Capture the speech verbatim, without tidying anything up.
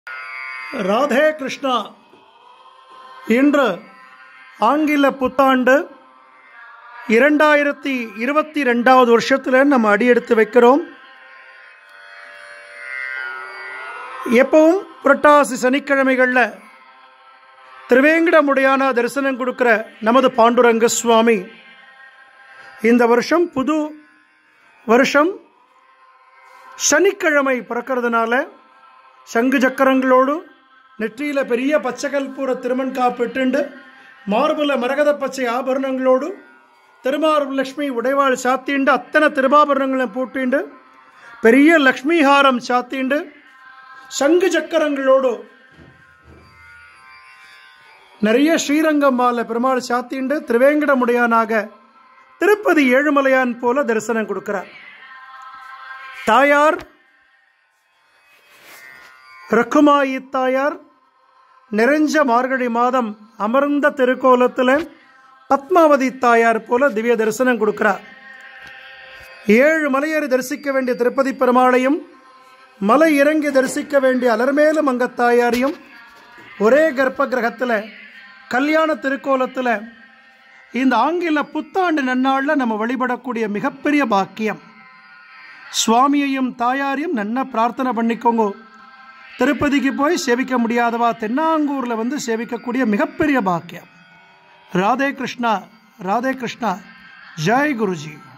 ராதே கிருஷ்ணா. இன்று ஆங்கில புத்தாண்டு இரண்டாயிரத்தி இருபத்தி ரெண்டாவது வருஷத்தில் நம்ம அடியெடுத்து வைக்கிறோம். எப்பவும் புரட்டாசி சனிக்கிழமைகளில் திருவேங்கடமுடையான தரிசனம் கொடுக்குற நமது பாண்டுரங்க சுவாமி இந்த வருஷம் புது வருஷம் சனிக்கிழமை பிறக்கிறதுனால சங்கு சக்கரங்களோடு நெற்றியில் பெரிய பச்சைக்கல்பூர திருமண் காப்பிட்டுண்டு மார்புல மரகத பச்சை ஆபரணங்களோடு திருமார்பு லக்ஷ்மி உடைவாள் சாத்திண்டு அத்தனை திருமாபரணங்களை போட்டிண்டு பெரிய லக்ஷ்மி ஹாரம் சாத்திண்டு சங்கு சக்கரங்களோடு நிறைய ஸ்ரீரங்கம் மாலை பெருமாள் சாத்திண்டு திருவேங்கடமுடையானாக திருப்பதி ஏழுமலையான் போல தரிசனம் கொடுக்கிறார். தாயார் ரக்குமாயி தாயார் நிறைஞ்ச மார்கழி மாதம் அமர்ந்த திருக்கோலத்தில் பத்மாவதி தாயார் போல திவ்ய தரிசனம் கொடுக்கிறார். ஏழு மலையேறி தரிசிக்க வேண்டிய திருப்பதி பெருமாளையும் மலை இறங்கி தரிசிக்க வேண்டிய அலர்மேலு மங்கத்தாயாரையும் ஒரே கர்ப்ப கிரகத்தில் கல்யாண திருக்கோலத்தில் இந்த ஆங்கில புத்தாண்டு நன்னாளில் நம்ம வழிபடக்கூடிய மிகப்பெரிய பாக்கியம். சுவாமியையும் தாயாரையும் நன்னா பிரார்த்தனை பண்ணிக்கோங்க. திருப்பதிக்கு போய் சேவிக்க முடியாதவா தென்னாங்கூரில் வந்து சேவிக்கக்கூடிய மிகப்பெரிய பாக்கியம். ராதே கிருஷ்ணா, ராதே கிருஷ்ணா. ஜெய் குருஜி.